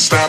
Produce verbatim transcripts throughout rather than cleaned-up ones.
stop.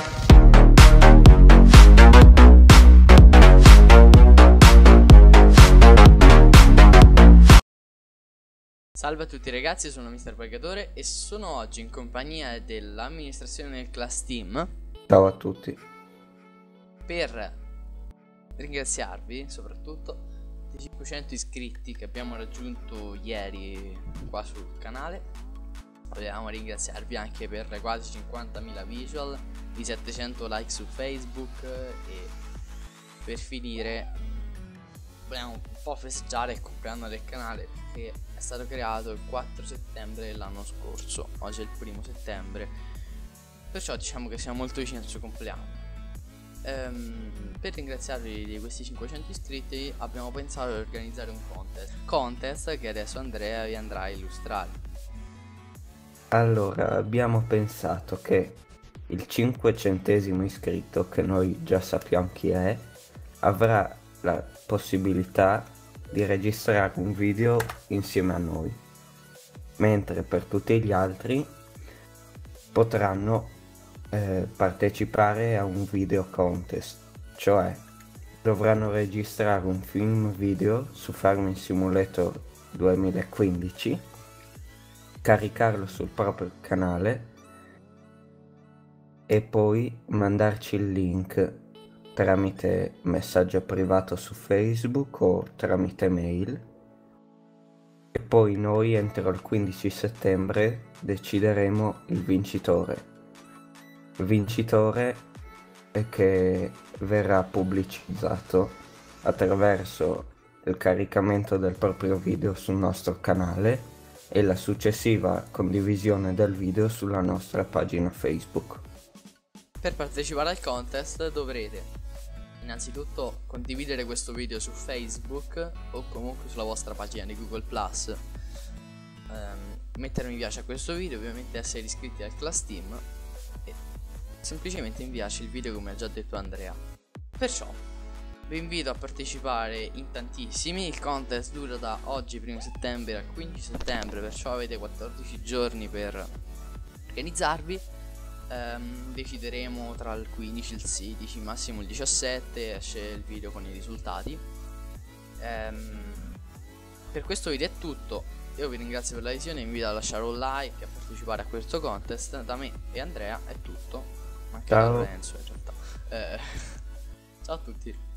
Salve a tutti ragazzi, sono mister Pagatore e sono oggi in compagnia dell'amministrazione del Class Team Ciao a tutti. per ringraziarvi soprattutto dei cinquecento iscritti che abbiamo raggiunto ieri qua sul canale. Volevamo ringraziarvi anche per quasi cinquantamila visual, i settecento like su Facebook e per finire vogliamo un po' festeggiare il compleanno del canale che è stato creato il quattro settembre dell'anno scorso. Oggi è il primo settembre, perciò diciamo che siamo molto vicini al suo compleanno. Ehm, per ringraziarvi di questi cinquecento iscritti abbiamo pensato di organizzare un contest Contest che adesso Andrea vi andrà a illustrare. Allora, abbiamo pensato che il cinquecentesimo iscritto, che noi già sappiamo chi è, avrà la possibilità di registrare un video insieme a noi, mentre per tutti gli altri potranno eh, partecipare a un video contest, cioè dovranno registrare un film video su Farming Simulator duemilaquindici, caricarlo sul proprio canale e poi mandarci il link tramite messaggio privato su Facebook o tramite mail, e poi noi entro il quindici settembre decideremo il vincitore. Il vincitore è che verrà pubblicizzato attraverso il caricamento del proprio video sul nostro canale e la successiva condivisione del video sulla nostra pagina Facebook. Per partecipare al contest dovrete innanzitutto condividere questo video su Facebook o comunque sulla vostra pagina di Google Plus, ehm, mettere mi piace a questo video, ovviamente essere iscritti al Class Team e semplicemente inviarci il video come ha già detto Andrea. Perciò vi invito a partecipare in tantissimi. Il contest dura da oggi primo settembre al quindici settembre, perciò avete quattordici giorni per organizzarvi. Um, decideremo tra il quindici e il sedici, massimo il diciassette esce il video con i risultati. Um, per questo video è tutto, io vi ringrazio per la visione, vi invito a lasciare un like e a partecipare a questo contest. Da me e Andrea è tutto, anche da Ciao. Lorenzo in realtà. eh, ciao a tutti.